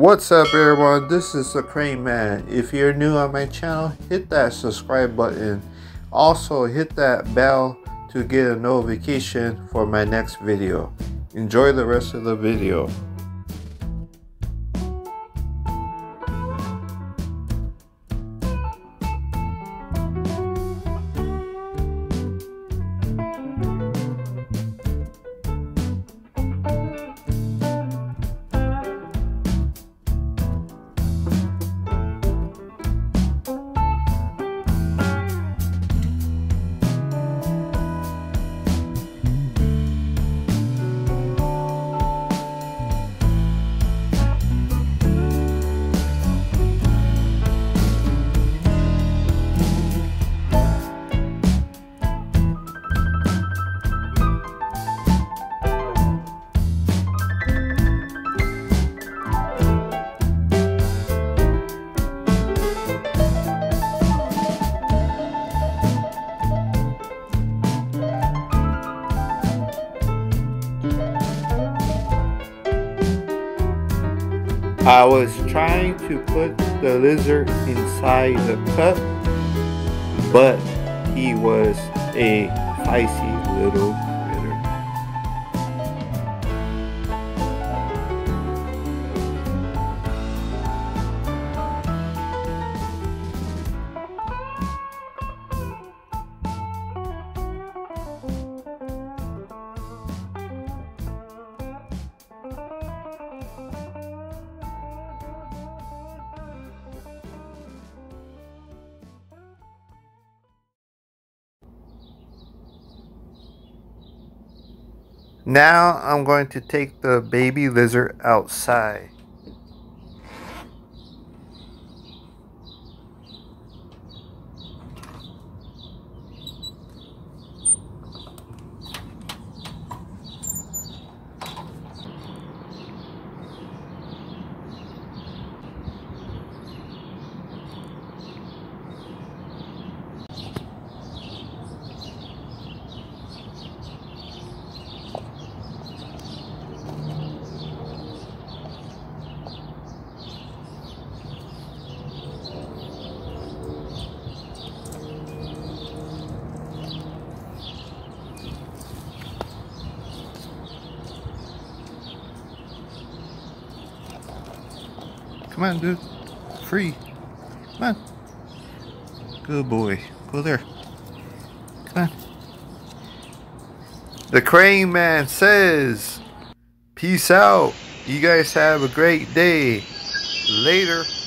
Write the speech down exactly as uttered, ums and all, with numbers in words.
What's up everyone, this is the Crane Man. If you're new on my channel, hit that subscribe button. Also hit that bell to get a notification for my next video. Enjoy the rest of the video. I was trying to put the lizard inside the cup, but he was a feisty little critter. Now I'm going to take the baby lizard outside. Come on, dude. Free. Come on. Good boy. Go there. Come on. The Crane Man says, peace out. You guys have a great day. Later.